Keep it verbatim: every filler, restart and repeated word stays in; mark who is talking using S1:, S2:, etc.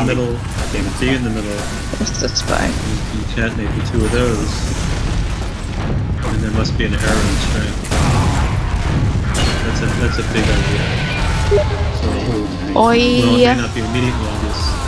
S1: the middle, D in the middle.
S2: What's the spy?
S1: You, you detonate the two of those, and there must be an error in string. That's a that's a big idea. So,
S2: Oi.
S1: well, it may not be immediately obvious.